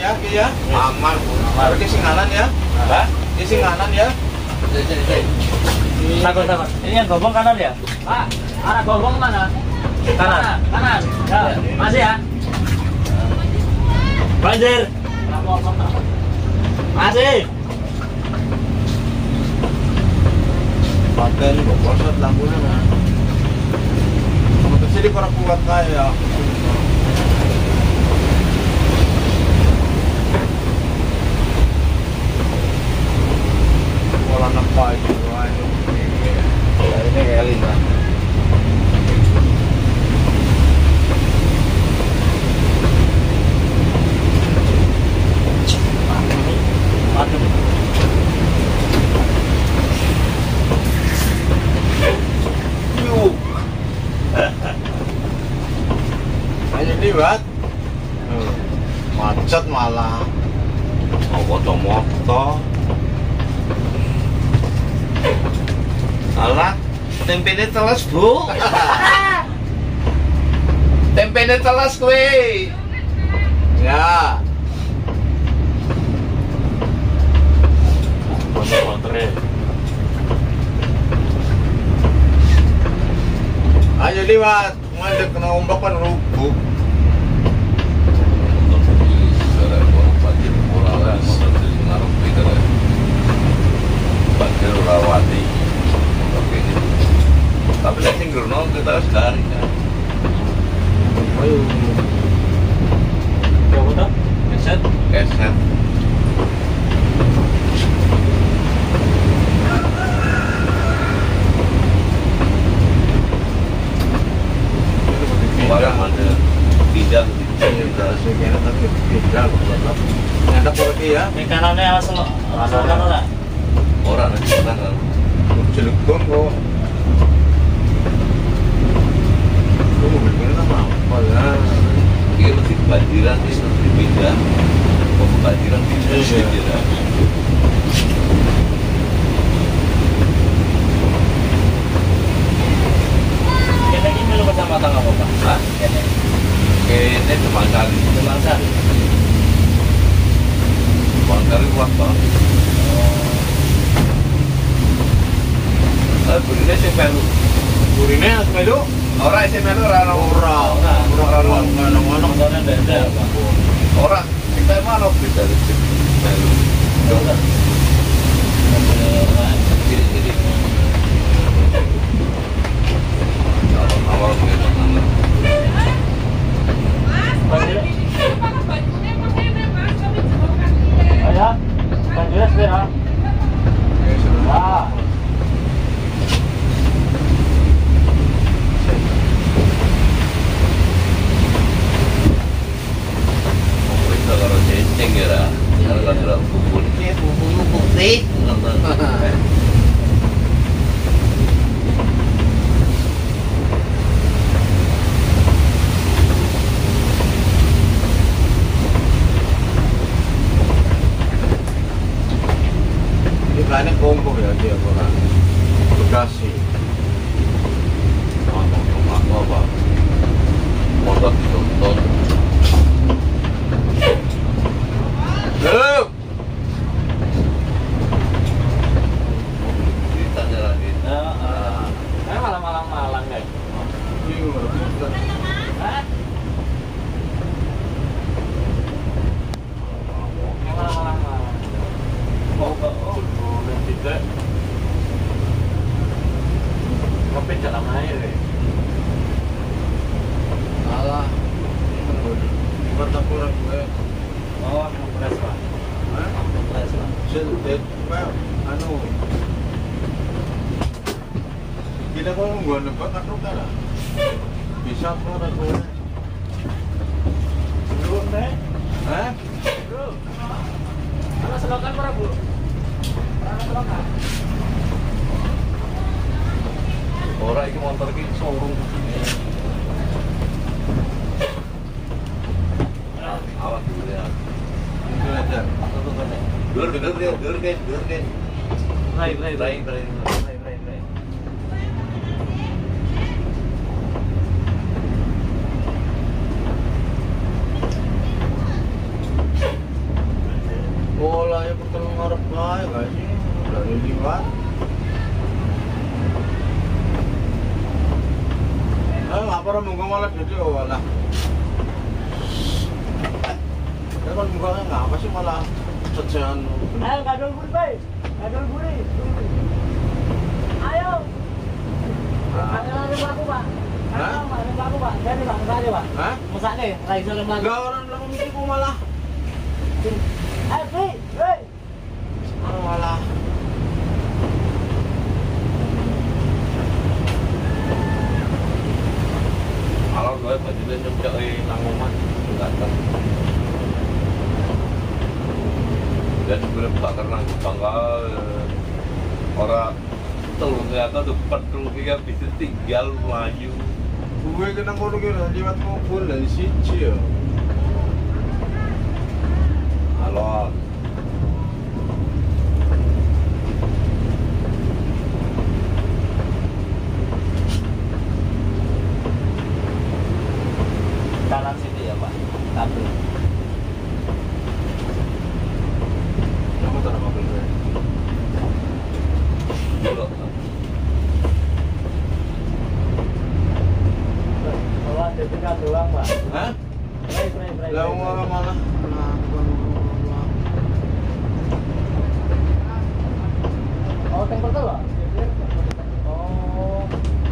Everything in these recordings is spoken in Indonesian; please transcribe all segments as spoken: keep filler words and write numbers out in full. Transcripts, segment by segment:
ya, Ki ya. Aman. Aman. Berarti singanan ya. Hah? Ini singanan ya. Takut, takut. Ini yang gobong kanan ya? Pak, arah gobong mana? Kanan. Kanan. Ya, masih ya? Banjir. Masih. Pakai ini kok kosot lampunya kan. Kamu kesini kurang kuat kayak. Pola nampak itu, ini kayak Lina. Ayo liwat. Macet malah. Mau moto-moto. Alah, tempenya telas, Bu. Tempenya telas kue. Ya. Motor-motornya. Ayo liwat, ngadek kena ombak kan rubuh. Tapi saya singgul nol kita harus lari kan. Ayo. Coba dong. Keset. Keset. Barang ada bidang di sini sekian tapi bidang belum. Ada pergi ya. Ini kanannya asal asal kanan lah. Orang ada di sana. Cilegon kok. Kok mobil ini apa? Oh ya. Ini lebih banjiran ini lebih beda. Kok banjiran bisa beda. Kita ini belum kecamatan apa Pak? Hah? Ini Demang Sari. Demang Sari. Demang Sari kuat banget. Eh, burine sing melu. Burine sing melu? Ora sing melu ora ono. Ora. Ora ono ono ono beda. Ora, kita mana beda sing melu. Ora. Jadi awal kita nang. Ayah, banjir sepeda. Ah. Kalau ceceng ya, kalau kalau bubur ini bubur putih. Ini kayaknya kompo ya dia orang Bekasi. Apa apa? Motor ditonton. Loh. Ditanya lagi. Heeh. Saya malah malang-malang guys. Hah? Malang-malang. Oh, oh, oh, nanti deh. Kopi dalam air ya. Alah. Mata kurang gue. Oh, kompres Pak. Hah? Kompres Pak. Sedek, Pak. Anu. Kita kalau gua nebak kan ruka lah. Bisa kok ada gue. Belum deh. Hah? Bro. Mana selokan para Bu? Mana selokan? Orang ini motor ini showroom. Awas dulu ya. Itu aja. Dur, dur, dur, dur, dur, dur, dur. Right, right, Right, right, right, right, right. lah ya betul ngarep bae guys sih. Dari liwat. Eh, ngapa munggo malah jadi walah. Ya kan munggo ngapa sih malah cecehan. Ayo gadol buri, Bay. Gadol buri. Ayo. Ayo lagi aku, Pak. Hah? Ayo aku, Pak. Jadi, Pak, mesake, Pak. Hah? Mesake, ra iso lembang. Enggak orang bilang mikirku malah. Ayo, Bi. Hei. Oh, malah. Kalau gue bajunya nyemcoi nang omah datang. Dan sebelum tak kenang bangga orang telurnya atau depan telurnya bisa tinggal maju. Gue kena kono kira lewat mobil dari sini ya. Halo. Kanan situ ya, Pak. Tapi Kamu taruh mobil gue. Dulu. bawa D P K doang, Pak. Hah? Pray, pray, pray. Lah malah malah. Nah, Oh, tempel tuh loh. Oh.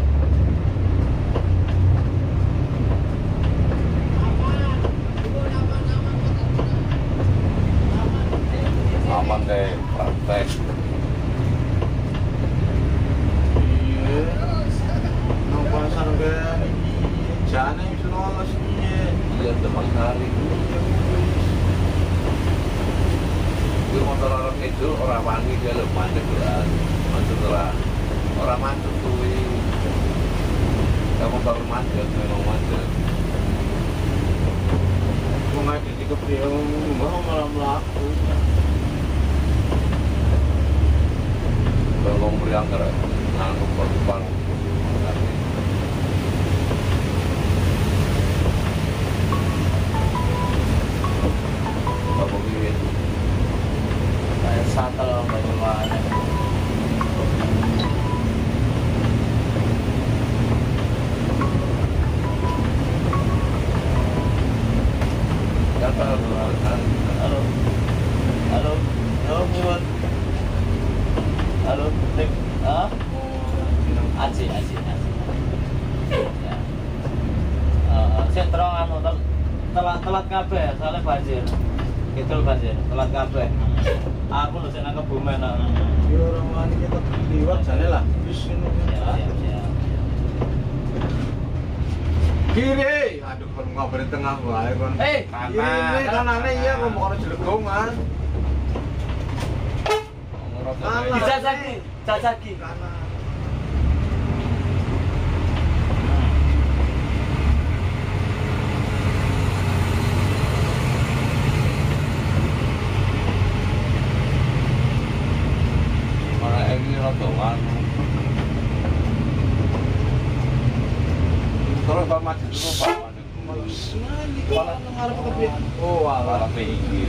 aman deh, praktek. Iya. Nang pasar kan iki jane wis lolos iki. Iya, teman hari. Itu motor orang itu orang wangi dia lho mandek lah. Mantul lah. Orang mantul kuwi. Kamu motor mandek memang mandek. Mau ngajak di kepriye mau malah mlaku. Belum beriang kere, nangkep perempuan. Apa begini? Kayak satel bagaimana? Kata kan? Halo. Halo. Halo, Bun. Halo, Dik. Ah? Aji, aji, aji. Ya. Eh, sik terong anu tel- telat telat kabeh soalnya banjir. Gitu banjir, telat kabeh. Aku lho sing nang Kebumen. Di orang wani kita liwat jane lah. Wis ngono. Siap, siap, siap. Kiri, aduh kon ngabari tengah wae kon. Eh, Kiri kanane iya kok mau jelegongan. Kanan. dijajaki, jajaki. Kanan. Mana ini rotongan. Terus Pak maju dulu Pak. Sekali kalau ngarep kepiye? Oh, alah pinggir.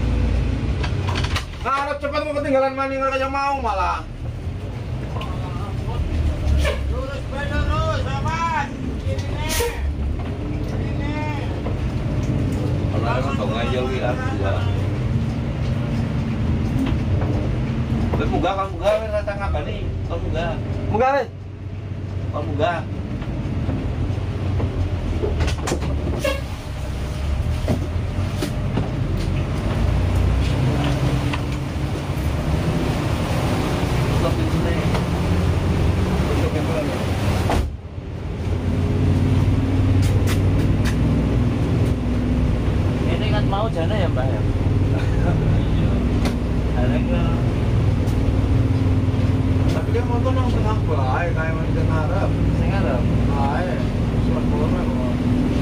Ngarep cepat mau ketinggalan maning kayak mau malah. Lurus bae terus, Mas. Kiri nih. Kiri nih. Kalau ada tong aja lihat ya. Tapi muga kan muga rata ngapa nih? Kan muga. Muga weh. Kan muga. Ini kan mau jana ya, Mbak ya? Iya. Ada ke Tapi kan motor nang tengah bae kayak mau di ngarep. sing ngarep. Bae. Surat keluar kok.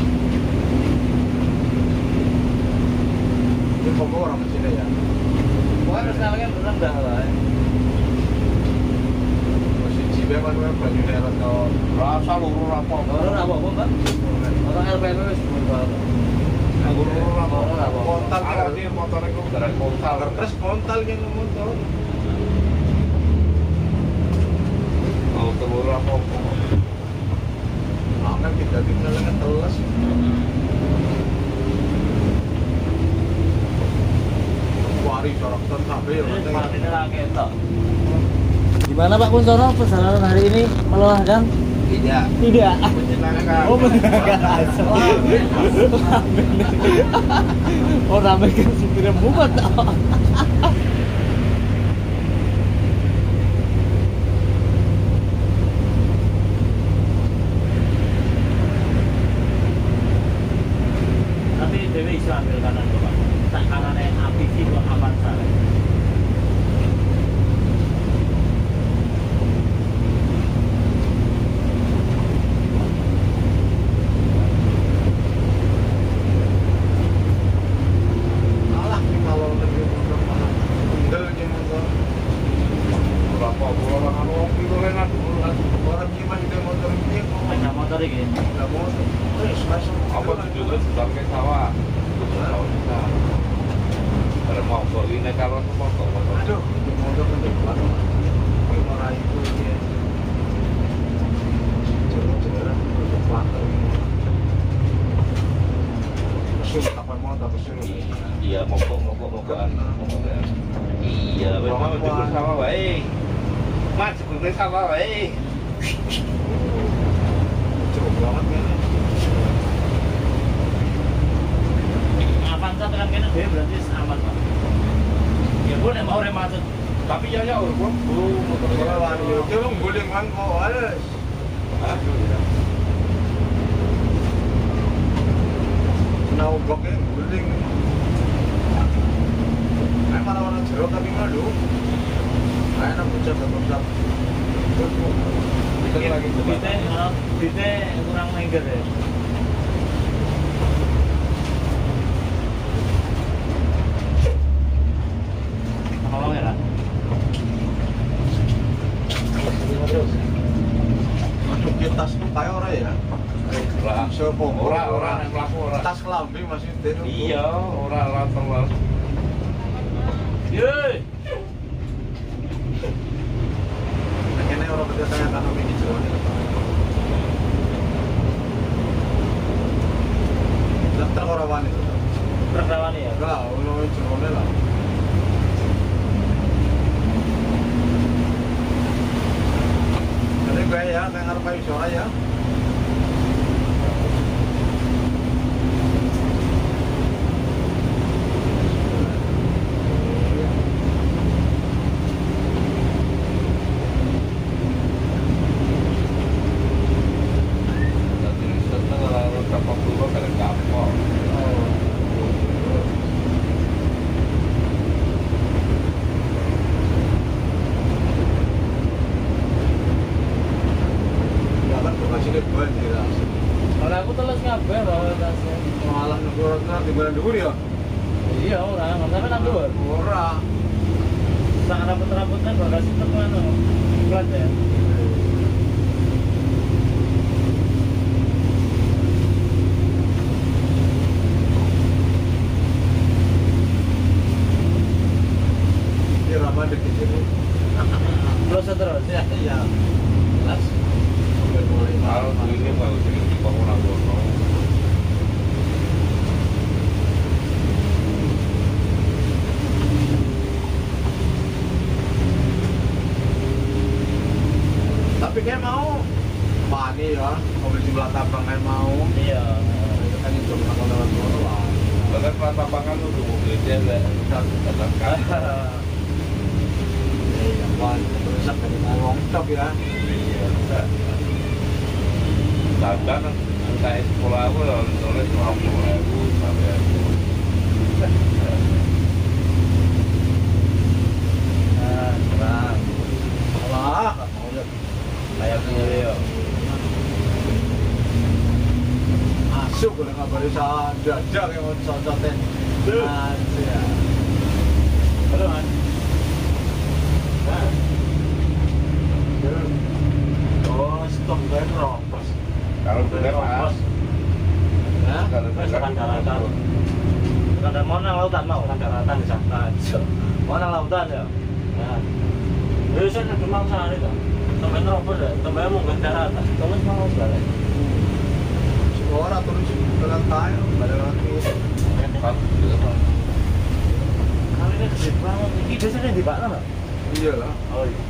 Ini kok orang sini ya. Wah, terus nalangnya rendah lah. Masih cibe kan baju daerah tau. Rasa luru apa? Orang apa apa, Mbak? Orang L P M wis berubah. Luru apa? Kontak kira ini motor itu gara kontal, terus kontal yang motor. Mau telur apa? Akan kita tinggal dengan telas. Kuari karakter sampai ya. Ini lagi itu. Gimana Pak Kuntono perjalanan hari ini melelahkan? Tidak. Tidak. Menyenangkan. Oh menyenangkan. Oh ramai kan supirnya mumet. Tapi Dewi bisa ambil kanan tuh Pak. Tak kanannya api itu aman salah. Alah nih kalau lebih motor malah tinggal aja motor. Berapa orang anu kilo lengan orang gimana dia motor ini kok Banyak motor ini. nggak motor. Terus masuk Apa judulnya sedang ke sawah? Tahu bisa. Ada mau kok ini kalau semua kok motor. Aduh, itu motor kan depan. Kamera itu dia. Jalan-jalan ke depan. Mesin kapan mau tak mesin. Iya, mogok mogok mogokan. Iya, wes mau judul sawah wae. Mas, judul sawah wae. Jauh banget kan. Avanza tekan kene dhewe berarti aman Pak. Ya pun nek mau rematut. Tapi ya ya, bro. Oh, motor Kalau wani yo ki wong guling man kok wales. Aduh. Nau bloknya guling. Kayak mana orang jeruk tapi malu. Kayak nang bocah bocah. Kita lagi coba. Bite, kalau bite kurang lengger ya. Tolong ya, Kak. Masuk ke tas tuh kayak orang ya. Ora, Sepong. ora, ora nek mlaku ora. Tas kelambi masih dene. Iya, ora ora terlalu. Yeay. Kayaknya orang bertanya kan ini jeroan. Daftar orang wani tuh. Perkawan ya. Enggak, orang jeroan lah. Jadi gue ya, saya ngarep aja suara ya. Tapi seneng ora ora kapok dulu kare kapok. Ya kan bekasnya dia buat kira. Kalau aku teles kabeh bawa tasnya. Malah nunggu orang di bulan dulu ya. Iya orang, nggak sampai nang dhuwur. Ora. Sak rambut-rambut kan bagasi tetep anu. Plat ya. Ini ramah dikit ini. Terus terus ya. Iya. Jelas. Udah mulai Kalau mahal. ini mau sing bangun abono. Tapi kayak mau Pani ya, mobil di belakang kayak mau. Iya. Kan itu kalau lewat motor lah. Bahkan kelas lapangan lu tuh gede lah. Dan Datang kan. iya, pan rusak kan ngomong top ya. Iya, bisa. Dandan entah sekolah aku ya nulis dua puluh ribu sampai aku. Nah, terang. Alah, nggak mau lihat. Kayak sendiri yo. Masuk udah nggak bisa dadak yang mau contohin. Tuh. Aja. Halo, Mas. Oh, stop kan ropos. Kalau bener mas, Hah? kalau Wes bener kan dalan. Kadang mau nang lautan mau nang daratan bisa. Aja. Mau nang lautan ya. Nah. Wis ana demang sana itu. Sampai nerobos ya, sampai mau ke daratan. Terus mau balik. Orang terus dengan tayo, balik lagi. Kali ini gede banget. Ini biasanya di Pak nggak? Iya lah. Oh iya.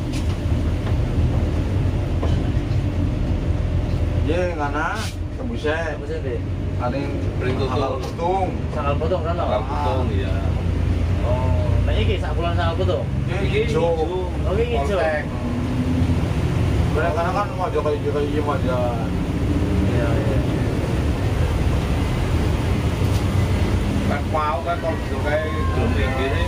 Iya, karena tembusnya Apa sih deh? ada yang Beli tutung. halal tutung. Sangal potong kan? Kalau potong ya. Oh, nah ini sak bulan sangal potong. Ini hijau. Oh ini hijau. Kontek. Bener karena kan mau kayak kayak iya aja. Iya iya. Kan mau kan kalau gitu kayak gelembing gini.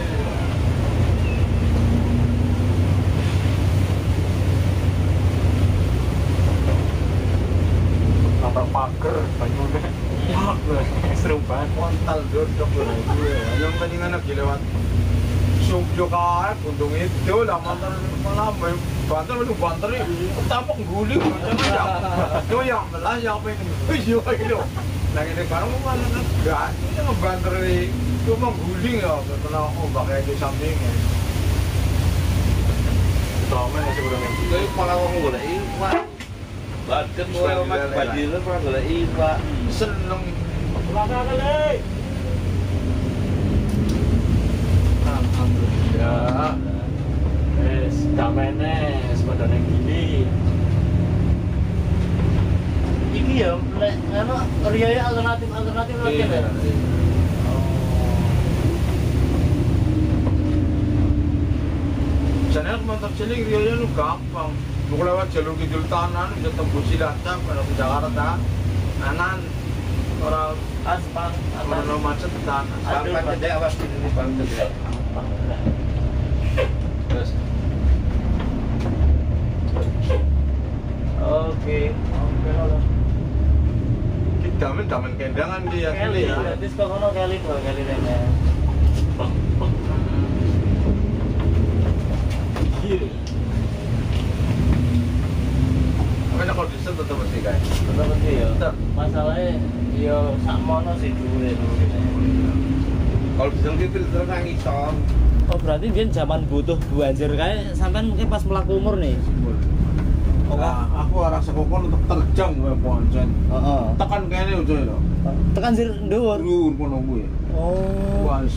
Nabrak pagar, banyunya. Wah, seru banget. Kontal dodok loh gue. Yang tadi kan lagi lewat Sugjo karet, untung itu lah mantan malam banter itu banter ini tampok guling jangan ya. Itu yang belas yang apa ini? Iya itu. Nah ini barang mana enggak ini ngebanter ini cuma guling ya karena ombaknya di sampingnya. Sama ya sebenarnya. Jadi malah orang boleh iwak. Bahkan mulai mat banjir pernah boleh iwak. Seneng. Belakang kali. Alhamdulillah. Wes, damene sepeda nang gini. Iki ya, lek ana riya alternatif-alternatif lagi Iya. ya. Channel motor cilik rianya lu gampang. Lu lewat jalur kidul tanan bisa tembus Cilacap kalau ke Jakarta. Anan orang Aspal, orang macet tanan. Sampai gede awas ini bang gede. Terus. Oke, oke lah. Kita men taman kendangan dia Kelly, ya. berarti kok ono Kelly kok Kelly rene. Kiri. Makanya kalau bisa tetap mesti kayak. Tetep mesti ya. Tetep. Masalahnya ya sakmono sih dhuwure dulu kene. Kalau bisa gitu terus ngison. Oh berarti dia zaman butuh banjir kayak sampean mungkin pas melaku umur nih. Oh, nah, aku arah sekokon untuk terjang gue poncen. Heeh. Tekan kayaknya udah ya. Tekan sir dhuwur. Dhuwur kono gue. Oh. Wes.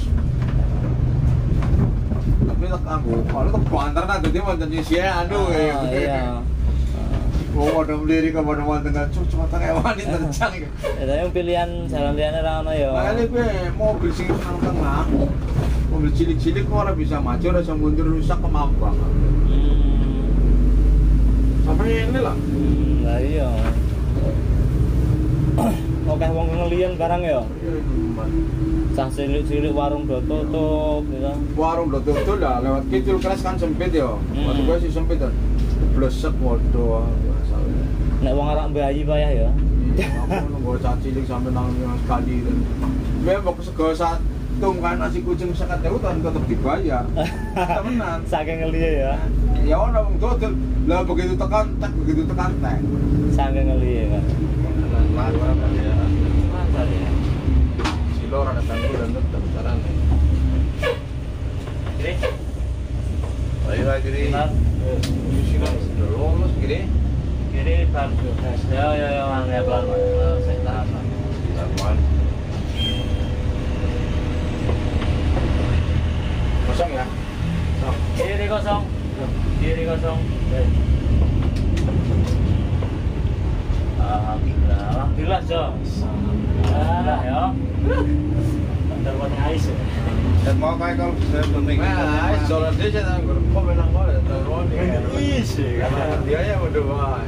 Tapi tak aku, kalau tak banter nak jadi mantan sih anu Ah, kayak gitu. iya. Oh, ada beli ke mana mana dengan cucu mata kayak wani terjang. Itu yang pilihan jalan liane ra ono ya. Makanya gue mobil sing nang tengah. Mobil cilik-cilik kok ora bisa maju, ora bisa mundur rusak kemabang. Hmm. Sampai ini lah. Hmm, lah iya. Oke wong ngelian barang ya. Cah cilik-cilik warung do tutup gitu. Warung udah tutup lah, lewat kidul keras kan sempit ya. Hmm. Waktu gue sih sempit kan. Blesek waduh. Nek wong arak bayi payah ya. Aku nunggu cah cilik sampai nang sekali dan. Gue mau sego satu kan nasi kucing sekat jauh kan tetap dibayar. Temenan. Saking ngeliat ya. Ya orang wong dodol. Lah begitu tekan tek, begitu tekan tek. Saking ngeliat kan. Lancar ya. Lancar ya. Silo ada tangguh dan tetap jalan. Oke. Ayo lagi nih. Benar. Di sini lulus gini. Kiri ban. Ya ya ya angkat pelan. Saya tahan. Lawan. Kosong ya. Kiri kosong. Kiri kosong. Alhamdulillah. Alhamdulillah, Jo. Alhamdulillah ya. Bentar buat ais. Dan mau kayak kalau bisa penting. Nah, jalan dia jangan kok menang kok ya terus ini. Isi. Karena dia ya berdua.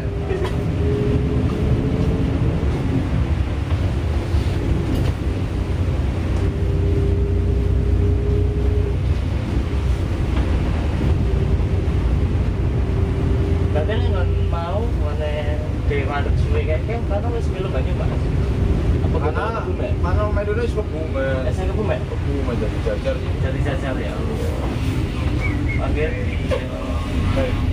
Berarti nggak mau mana di madep suwe kayak kayak karena wis film banyak banget. Apa Karena kebumen? karena main dulu suka kebumen. Eh, saya kebumen. Kebumen jadi jajar sih. Jadi jajar ya. Panggil.